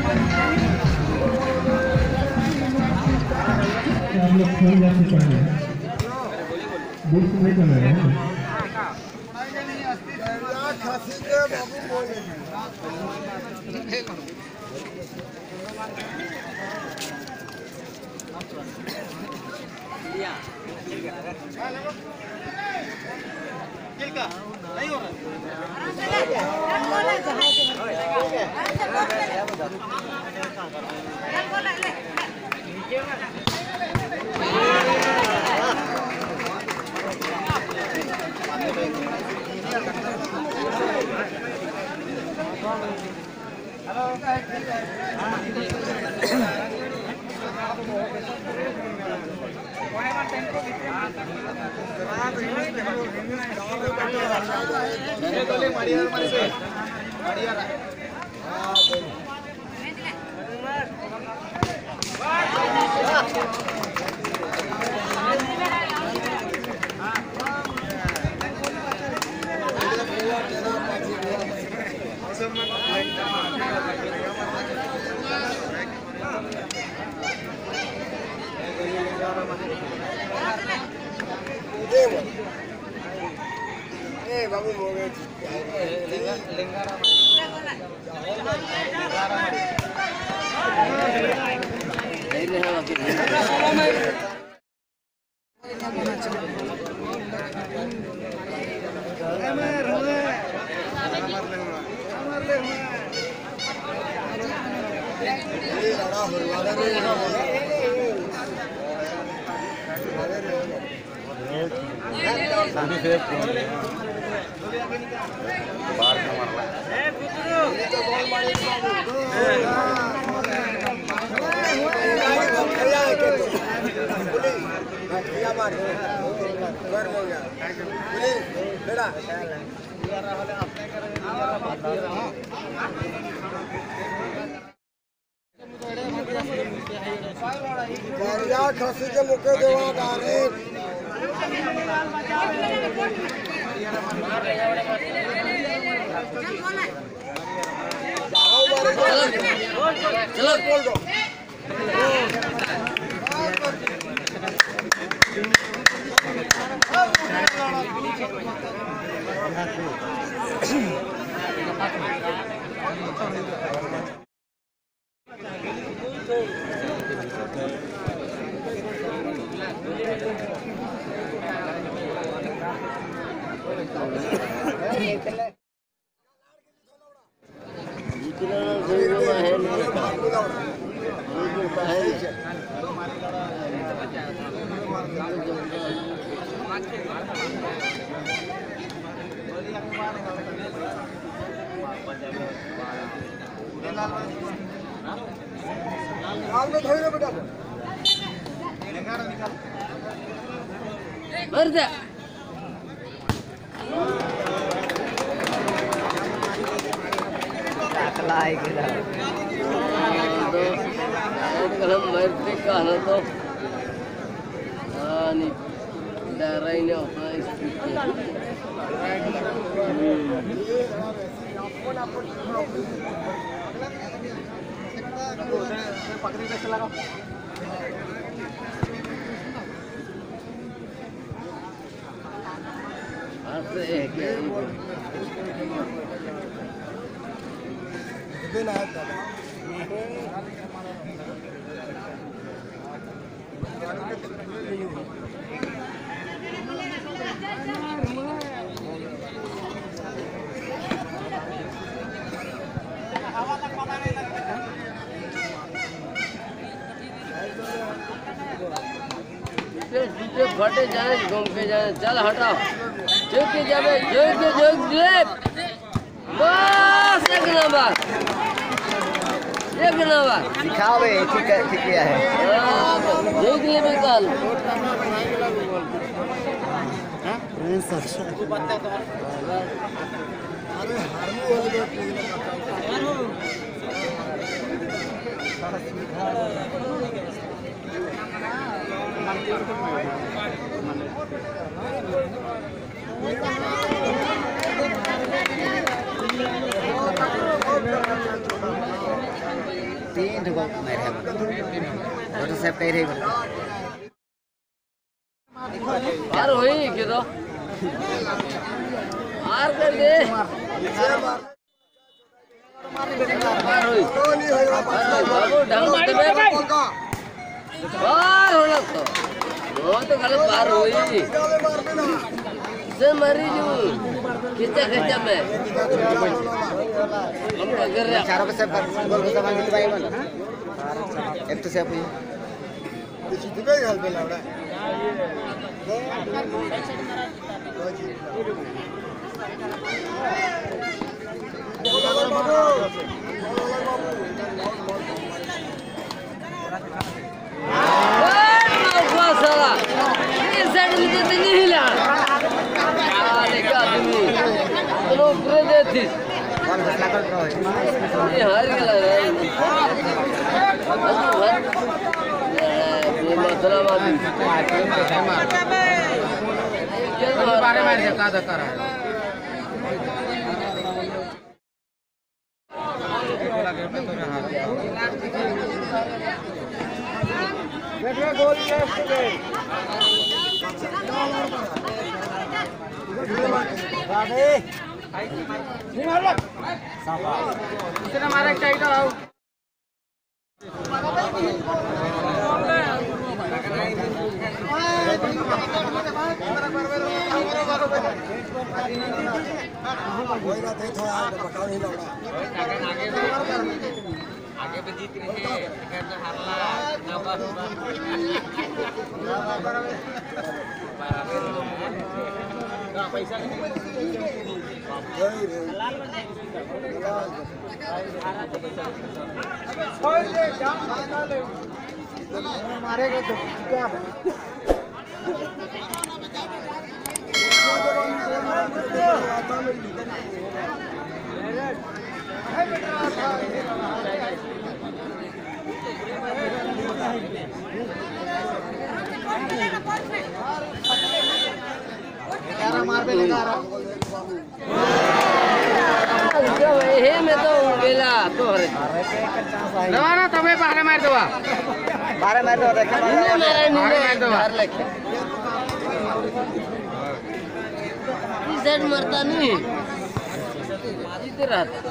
आप लोग खोल जाते पहले दूर से नहीं करना है नहीं हो बाबू हो गए खसी के मुखे देवा डायरेक्ट चलो बोल दो फटे जाए घूम के जाए चल हटाओ झुक के जावे झुक बस एक नंबर दिखावे ठीक है झुक ले बेकाल अरे को मार है डॉक्टर साहब कह रहे हैं बार होई के तो मार कर दे बार होई बाबू ढंग से दे बार होना तो गलत बार होई से मरी जू खिंचा में हम कर रहे चारों पे सब गोल गोल सामान मिल पाएगा ना एक तो से आप कौन फैसला कर रहा है ये हार गया ये मतलब बारे में का धक्का रहा है हमारा चाहिए आओ आगे पे जीत रहे हैं तो हारला पैसा मारेगा तो क्या मार पे लगा रहा हे में तो गेला तो हरे ना तमे बाहर मार दो बाहर मार दो देख मार दो बाहर लेके इस साइड मरता नहीं जीते रहता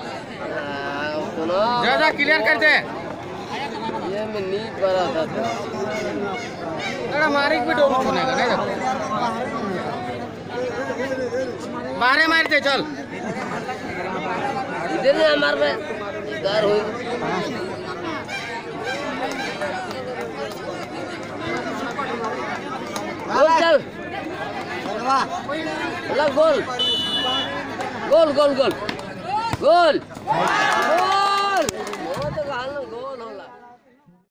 ज्यादा क्लियर कर दे ये में नहीं पड़ा था अरे मारे भी डोल सुनेगा नहीं बाहर मार दे चल इधर नहीं हमारे में इधर हो गोल चल लग गोल गोल गोल गोल गोल